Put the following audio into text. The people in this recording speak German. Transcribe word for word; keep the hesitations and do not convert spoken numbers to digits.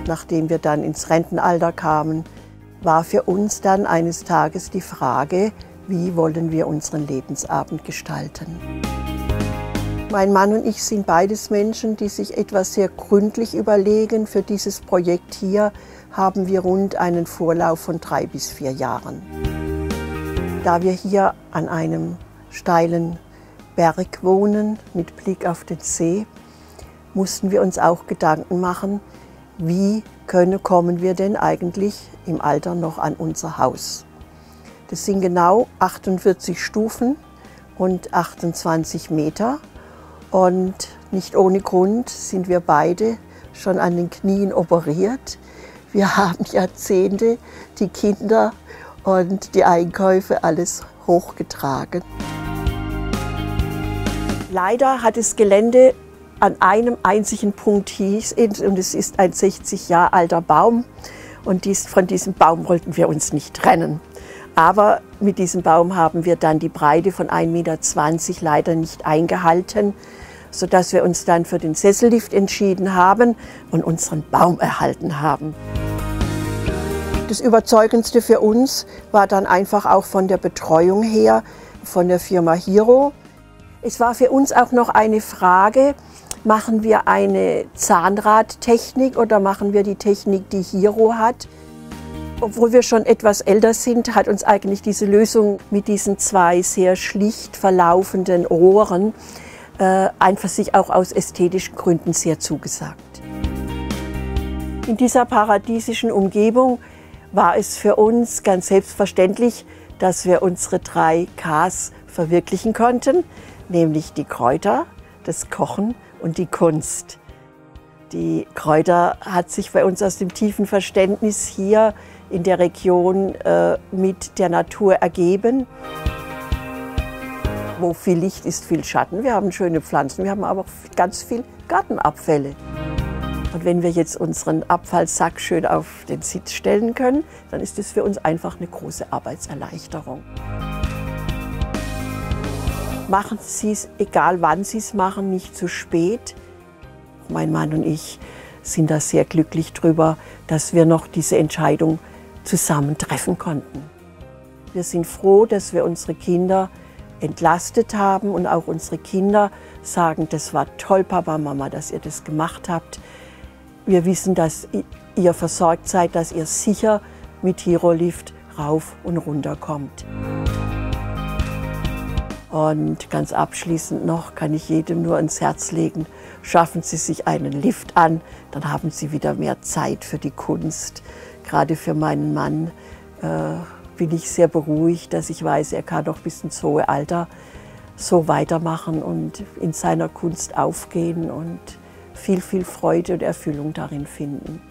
nachdem wir dann ins Rentenalter kamen, war für uns dann eines Tages die Frage, wie wollen wir unseren Lebensabend gestalten. Mein Mann und ich sind beides Menschen, die sich etwas sehr gründlich überlegen. Für dieses Projekt hier haben wir rund einen Vorlauf von drei bis vier Jahren. Da wir hier an einem steilen Berg wohnen, mit Blick auf den See, mussten wir uns auch Gedanken machen, wie können, kommen wir denn eigentlich im Alter noch an unser Haus. Das sind genau achtundvierzig Stufen und achtundzwanzig Meter. Und nicht ohne Grund sind wir beide schon an den Knien operiert. Wir haben Jahrzehnte die Kinder und die Einkäufe alles hochgetragen. Leider hat das Gelände an einem einzigen Punkt hieß, und es ist ein sechzig Jahre alter Baum, und dies, von diesem Baum wollten wir uns nicht trennen. Aber mit diesem Baum haben wir dann die Breite von ein Meter zwanzig leider nicht eingehalten, sodass wir uns dann für den Sessellift entschieden haben und unseren Baum erhalten haben. Das Überzeugendste für uns war dann einfach auch von der Betreuung her, von der Firma Hiro. Es war für uns auch noch eine Frage, machen wir eine Zahnradtechnik oder machen wir die Technik, die Hiro hat? Obwohl wir schon etwas älter sind, hat uns eigentlich diese Lösung mit diesen zwei sehr schlicht verlaufenden Rohren äh, einfach sich auch aus ästhetischen Gründen sehr zugesagt. In dieser paradiesischen Umgebung war es für uns ganz selbstverständlich, dass wir unsere drei Ks verwirklichen konnten, nämlich die Kräuter, das Kochen und die Kunst. Die Kräuter hat sich bei uns aus dem tiefen Verständnis hier in der Region äh, mit der Natur ergeben. Wo viel Licht ist, viel Schatten. Wir haben schöne Pflanzen, wir haben aber auch ganz viel Gartenabfälle. Und wenn wir jetzt unseren Abfallsack schön auf den Sitz stellen können, dann ist das für uns einfach eine große Arbeitserleichterung. Machen Sie es, egal wann Sie es machen, nicht zu spät. Mein Mann und ich sind da sehr glücklich drüber, dass wir noch diese Entscheidung zusammen treffen konnten. Wir sind froh, dass wir unsere Kinder entlastet haben und auch unsere Kinder sagen, das war toll, Papa, Mama, dass ihr das gemacht habt. Wir wissen, dass ihr versorgt seid, dass ihr sicher mit Hiro-Lift rauf und runter kommt. Und ganz abschließend noch kann ich jedem nur ans Herz legen, schaffen Sie sich einen Lift an, dann haben Sie wieder mehr Zeit für die Kunst. Gerade für meinen Mann äh, bin ich sehr beruhigt, dass ich weiß, er kann noch bis ins hohe Alter so weitermachen und in seiner Kunst aufgehen und viel, viel Freude und Erfüllung darin finden.